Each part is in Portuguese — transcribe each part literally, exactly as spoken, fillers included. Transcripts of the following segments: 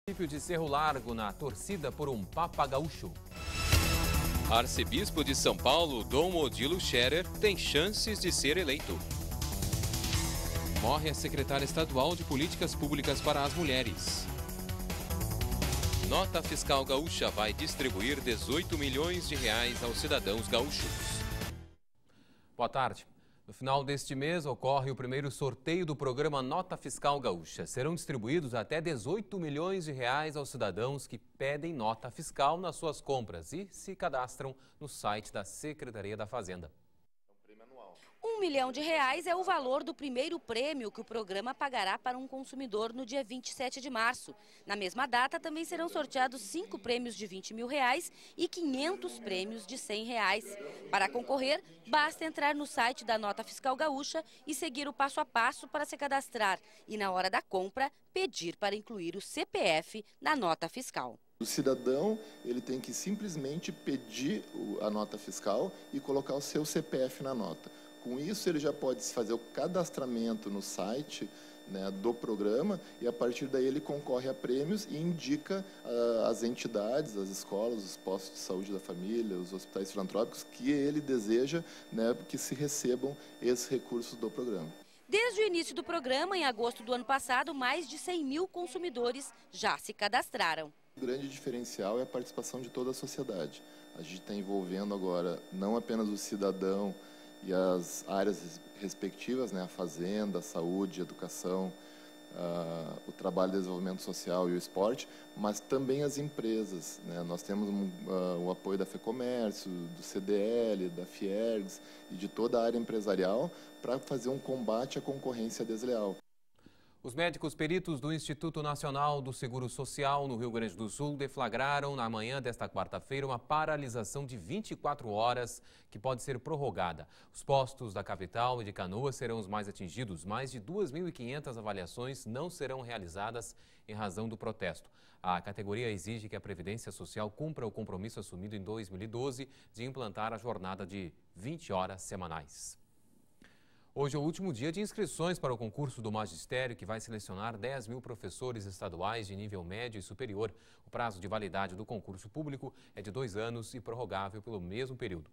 Município de Cerro Largo na torcida por um Papa Gaúcho. Arcebispo de São Paulo, Dom Odilo Scherer, tem chances de ser eleito. Morre a secretária estadual de Políticas Públicas para as Mulheres. Nota Fiscal Gaúcha vai distribuir dezoito milhões de reais aos cidadãos gaúchos. Boa tarde. No final deste mês ocorre o primeiro sorteio do programa Nota Fiscal Gaúcha. Serão distribuídos até dezoito milhões de reais aos cidadãos que pedem nota fiscal nas suas compras e se cadastram no site da Secretaria da Fazenda. Um milhão de reais é o valor do primeiro prêmio que o programa pagará para um consumidor no dia vinte e sete de março. Na mesma data, também serão sorteados cinco prêmios de vinte mil reais e quinhentos prêmios de cem reais. Para concorrer, basta entrar no site da Nota Fiscal Gaúcha e seguir o passo a passo para se cadastrar. E na hora da compra, pedir para incluir o C P F na nota fiscal. O cidadão ele tem que simplesmente pedir a nota fiscal e colocar o seu C P F na nota. Com isso, ele já pode fazer o cadastramento no site, né, do programa e, a partir daí, ele concorre a prêmios e indica uh, as entidades, as escolas, os postos de saúde da família, os hospitais filantrópicos que ele deseja, né, que se recebam esses recursos do programa. Desde o início do programa, em agosto do ano passado, mais de cem mil consumidores já se cadastraram. O grande diferencial é a participação de toda a sociedade. A gente está envolvendo agora não apenas o cidadão e as áreas respectivas, né, a fazenda, a saúde, a educação, uh, o trabalho de desenvolvimento social e o esporte, mas também as empresas, né? Nós temos um, uh, o apoio da FEComércio, do C D L, da Fiergs e de toda a área empresarial para fazer um combate à concorrência desleal. Os médicos peritos do Instituto Nacional do Seguro Social, no Rio Grande do Sul, deflagraram na manhã desta quarta-feira uma paralisação de vinte e quatro horas que pode ser prorrogada. Os postos da capital e de Canoas serão os mais atingidos. Mais de duas mil e quinhentas avaliações não serão realizadas em razão do protesto. A categoria exige que a Previdência Social cumpra o compromisso assumido em dois mil e doze de implantar a jornada de vinte horas semanais. Hoje é o último dia de inscrições para o concurso do magistério, que vai selecionar dez mil professores estaduais de nível médio e superior. O prazo de validade do concurso público é de dois anos e prorrogável pelo mesmo período.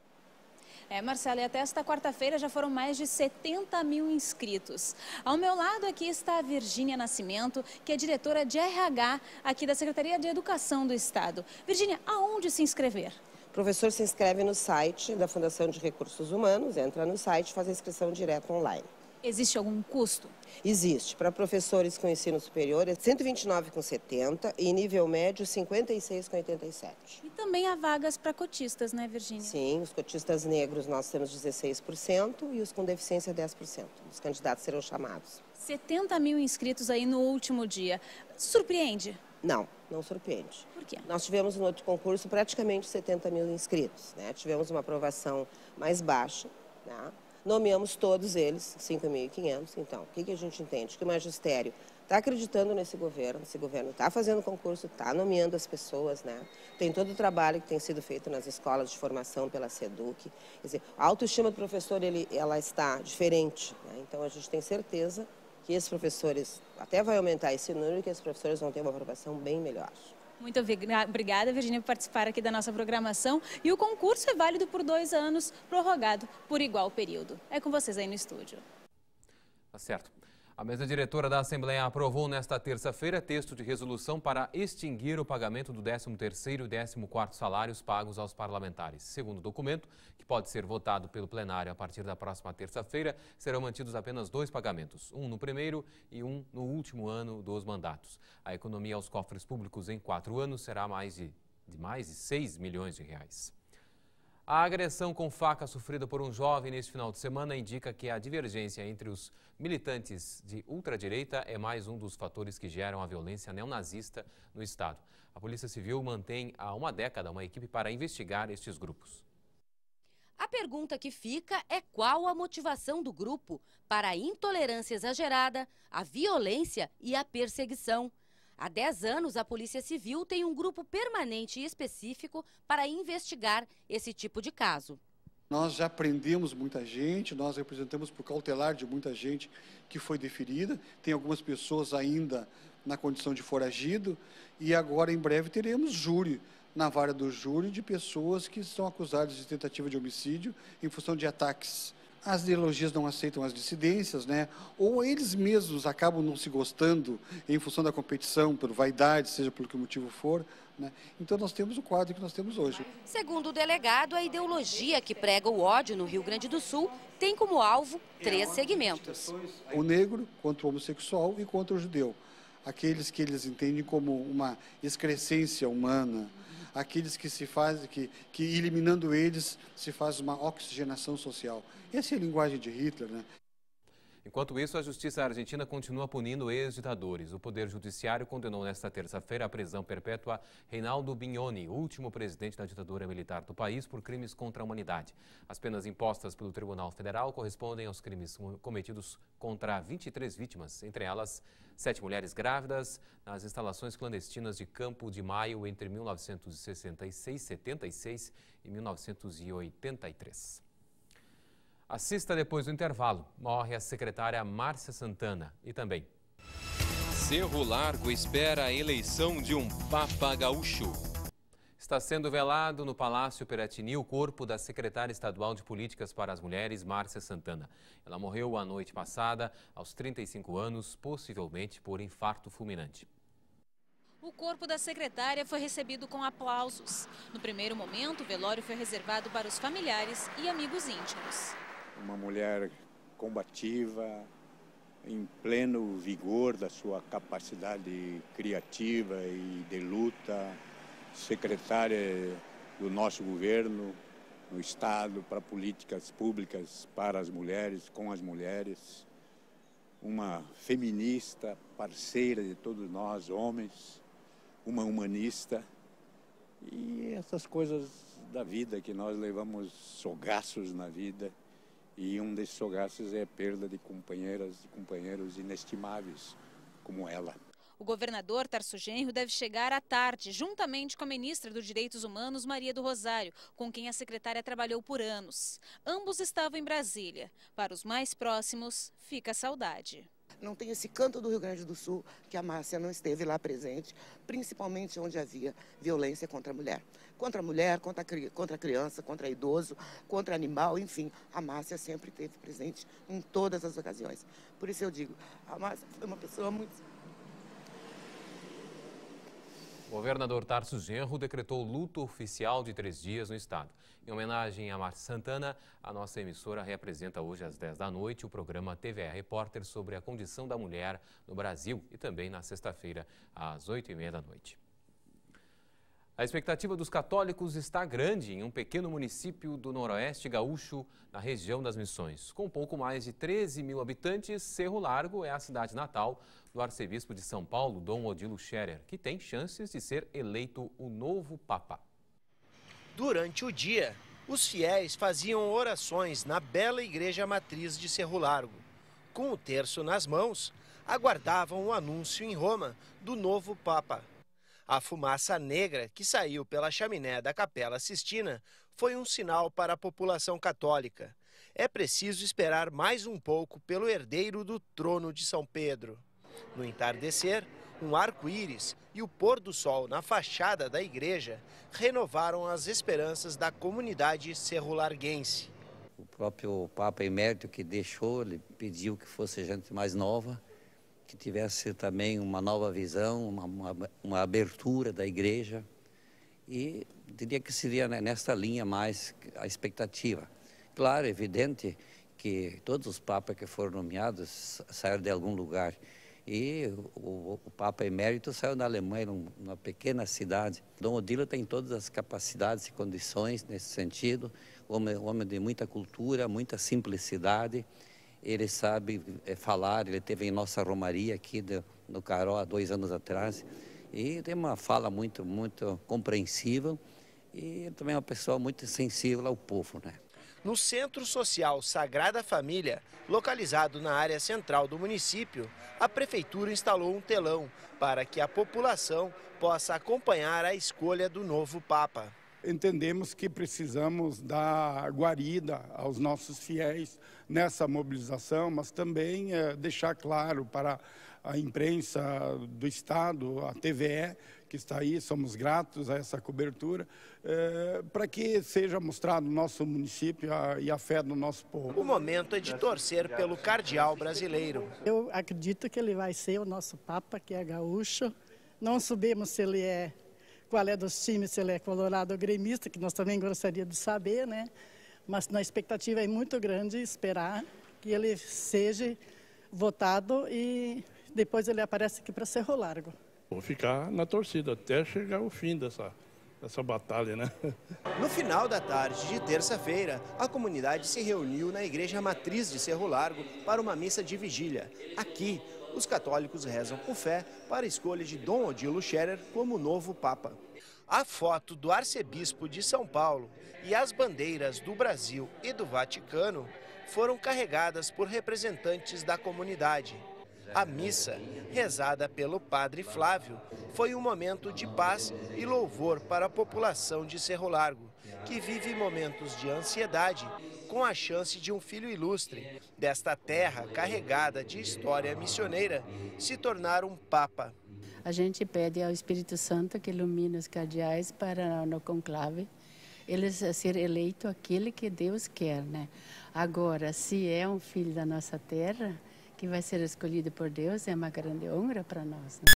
É, Marcelo, e até esta quarta-feira já foram mais de setenta mil inscritos. Ao meu lado aqui está a Virgínia Nascimento, que é diretora de R H aqui da Secretaria de Educação do Estado. Virgínia, aonde se inscrever? O professor se inscreve no site da Fundação de Recursos Humanos, entra no site e faz a inscrição direto online. Existe algum custo? Existe. Para professores com ensino superior é cento e vinte e nove reais e setenta centavos e nível médio cinquenta e seis reais e oitenta e sete centavos. E também há vagas para cotistas, né, Virgínia? Sim, os cotistas negros nós temos dezesseis por cento e os com deficiência dez por cento. Os candidatos serão chamados. setenta mil inscritos aí no último dia. Surpreende? Não, não surpreende. Por quê? Nós tivemos no outro concurso praticamente setenta mil inscritos, né? Tivemos uma aprovação mais baixa, né? Nomeamos todos eles, cinco mil e quinhentos. Então, o que, que a gente entende? Que o magistério está acreditando nesse governo, esse governo está fazendo concurso, está nomeando as pessoas, né? Tem todo o trabalho que tem sido feito nas escolas de formação pela SEDUC. Quer dizer, a autoestima do professor, ele, ela está diferente, né? Então, a gente tem certeza que esses professores, até vai aumentar esse número e que esses professores vão ter uma aprovação bem melhor. Muito obrigada, Virgínia, por participar aqui da nossa programação. E o concurso é válido por dois anos, prorrogado por igual período. É com vocês aí no estúdio. Tá certo. A mesa diretora da Assembleia aprovou nesta terça-feira texto de resolução para extinguir o pagamento do décimo terceiro e décimo quarto salários pagos aos parlamentares. Segundo o documento, que pode ser votado pelo plenário a partir da próxima terça-feira, serão mantidos apenas dois pagamentos, um no primeiro e um no último ano dos mandatos. A economia aos cofres públicos em quatro anos será mais de, de mais de seis milhões de reais. A agressão com faca sofrida por um jovem neste final de semana indica que a divergência entre os militantes de ultradireita é mais um dos fatores que geram a violência neonazista no estado. A Polícia Civil mantém há uma década uma equipe para investigar estes grupos. A pergunta que fica é qual a motivação do grupo para a intolerância exagerada, a violência e a perseguição. Há dez anos, a Polícia Civil tem um grupo permanente e específico para investigar esse tipo de caso. Nós já prendemos muita gente, nós representamos por cautelar de muita gente que foi deferida. Tem algumas pessoas ainda na condição de foragido, e agora em breve teremos júri, na vara do júri, de pessoas que estão acusadas de tentativa de homicídio em função de ataques. As ideologias não aceitam as dissidências, né? Ou eles mesmos acabam não se gostando em função da competição, por vaidade, seja pelo que motivo for, né? Então nós temos o quadro que nós temos hoje. Segundo o delegado, a ideologia que prega o ódio no Rio Grande do Sul tem como alvo três segmentos. O negro contra o homossexual e contra o judeu. Aqueles que eles entendem como uma excrescência humana, aqueles que se fazem, que, que eliminando eles se faz uma oxigenação social. Essa é a linguagem de Hitler, né? Enquanto isso, a justiça argentina continua punindo ex-ditadores. O Poder Judiciário condenou nesta terça-feira a prisão perpétua Reinaldo Bignoni, último presidente da ditadura militar do país, por crimes contra a humanidade. As penas impostas pelo Tribunal Federal correspondem aos crimes cometidos contra vinte e três vítimas, entre elas sete mulheres grávidas, nas instalações clandestinas de Campo de Maio entre mil novecentos e sessenta e seis, setenta e seis e mil novecentos e oitenta e três. Assista depois do intervalo. Morre a secretária Márcia Santana e também... Cerro Largo espera a eleição de um Papa Gaúcho. Está sendo velado no Palácio Piratini o corpo da secretária estadual de Políticas para as Mulheres, Márcia Santana. Ela morreu a noite passada, aos trinta e cinco anos, possivelmente por infarto fulminante. O corpo da secretária foi recebido com aplausos. No primeiro momento, o velório foi reservado para os familiares e amigos íntimos. Uma mulher combativa, em pleno vigor da sua capacidade criativa e de luta, secretária do nosso governo, no Estado, para políticas públicas para as mulheres, com as mulheres, uma feminista, parceira de todos nós, homens, uma humanista, e essas coisas da vida que nós levamos sogaços na vida. E um desses sogaços é a perda de companheiras e companheiros inestimáveis como ela. O governador Tarso Genro deve chegar à tarde, juntamente com a ministra dos Direitos Humanos, Maria do Rosário, com quem a secretária trabalhou por anos. Ambos estavam em Brasília. Para os mais próximos, fica a saudade. Não tem esse canto do Rio Grande do Sul que a Márcia não esteve lá presente, principalmente onde havia violência contra a mulher. Contra a mulher, contra a, contra a criança, contra idoso, contra animal, enfim, a Márcia sempre esteve presente em todas as ocasiões. Por isso eu digo, a Márcia foi uma pessoa muito... O governador Tarso Genro decretou luto oficial de três dias no estado. Em homenagem a Márcia Santana, a nossa emissora reapresenta hoje às dez da noite o programa T V R Repórter sobre a condição da mulher no Brasil e também na sexta-feira, às oito e meia da noite. A expectativa dos católicos está grande em um pequeno município do Noroeste Gaúcho, na região das Missões. Com pouco mais de treze mil habitantes, Cerro Largo é a cidade natal do arcebispo de São Paulo, Dom Odilo Scherer, que tem chances de ser eleito o novo Papa. Durante o dia, os fiéis faziam orações na bela igreja matriz de Cerro Largo. Com o terço nas mãos, aguardavam o anúncio em Roma do novo Papa. A fumaça negra que saiu pela chaminé da Capela Sistina foi um sinal para a população católica. É preciso esperar mais um pouco pelo herdeiro do trono de São Pedro. No entardecer, um arco-íris e o pôr do sol na fachada da igreja renovaram as esperanças da comunidade cerro-larguense. O próprio Papa Emérito que deixou, ele pediu que fosse gente mais nova, que tivesse também uma nova visão, uma, uma, uma abertura da igreja, e diria que seria nesta linha mais a expectativa. Claro, é evidente que todos os papas que foram nomeados saíram de algum lugar, e o, o Papa Emérito saiu da Alemanha, numa pequena cidade. Dom Odilo tem todas as capacidades e condições nesse sentido, homem, homem de muita cultura, muita simplicidade. Ele sabe falar, ele teve em nossa romaria aqui do, no Caró há dois anos atrás, e tem uma fala muito, muito compreensível, e também é uma pessoa muito sensível ao povo, né? No Centro Social Sagrada Família, localizado na área central do município, a Prefeitura instalou um telão para que a população possa acompanhar a escolha do novo Papa. Entendemos que precisamos dar guarida aos nossos fiéis nessa mobilização, mas também é, deixar claro para a imprensa do Estado, a T V E, que está aí, somos gratos a essa cobertura, é, para que seja mostrado o nosso município a, e a fé do nosso povo. O momento é de torcer pelo cardeal brasileiro. Eu acredito que ele vai ser o nosso Papa, que é gaúcho. Não sabemos se ele é, qual é dos times, se ele é colorado ou gremista, que nós também gostaríamos de saber, né? Mas a expectativa é muito grande esperar que ele seja votado e depois ele aparece aqui para Cerro Largo. Vou ficar na torcida até chegar o fim dessa, dessa batalha, né? No final da tarde de terça-feira, a comunidade se reuniu na Igreja Matriz de Cerro Largo para uma missa de vigília. Aqui, os católicos rezam com fé para a escolha de Dom Odilo Scherer como novo Papa. A foto do arcebispo de São Paulo e as bandeiras do Brasil e do Vaticano foram carregadas por representantes da comunidade. A missa, rezada pelo padre Flávio, foi um momento de paz e louvor para a população de Cerro Largo, que vive momentos de ansiedade com a chance de um filho ilustre desta terra carregada de história missioneira se tornar um papa. A gente pede ao Espírito Santo que ilumine os cardeais para no conclave eles ser eleito aquele que Deus quer, né? Agora, se é um filho da nossa terra que vai ser escolhido por Deus, é uma grande honra para nós, né?